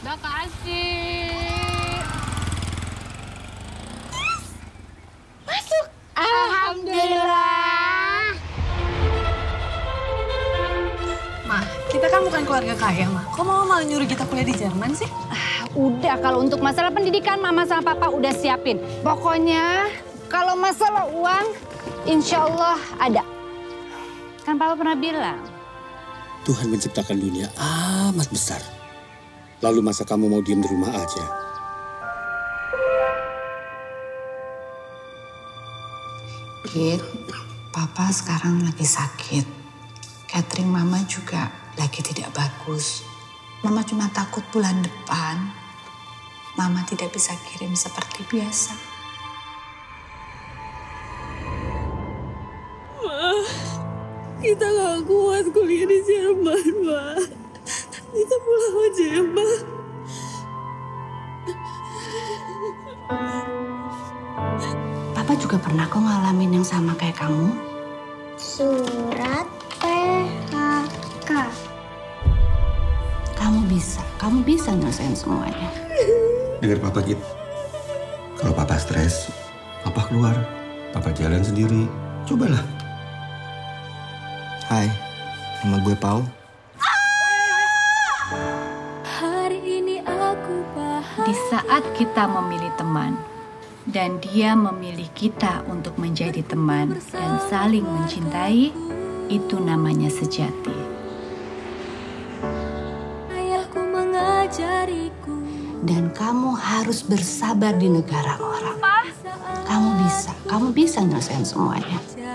Makasih. Masuk. Alhamdulillah. Ma, kita kan bukan keluarga kaya, Ma. Kok Mama malah nyuruh kita kuliah di Jerman sih? Udah, kalau untuk masalah pendidikan Mama sama Papa udah siapin. Pokoknya kalau masalah uang, insya Allah ada. Kan Papa pernah bilang. Tuhan menciptakan dunia amat besar. Lalu masa kamu mau diam di rumah aja? Kit, Papa sekarang lagi sakit. Catering Mama juga lagi tidak bagus. Mama cuma takut bulan depan Mama tidak bisa kirim seperti biasa. Ma, kita gak kuat kuliah di Jerman, Ma. Kita pulang aja ya, Ma. Papa juga pernah kok ngalamin yang sama kayak kamu. Surat PHK. Kamu bisa nyelesain semuanya. Dengar Papa gitu. Kalau Papa stres, Papa keluar. Papa jalan sendiri. Cobalah. Hai, nama gue Paul. Di saat kita memilih teman, dan dia memilih kita untuk menjadi teman dan saling mencintai, itu namanya sejati. Ayahku mengajariku. Dan kamu harus bersabar di negara orang. Kamu bisa nyelesain semuanya.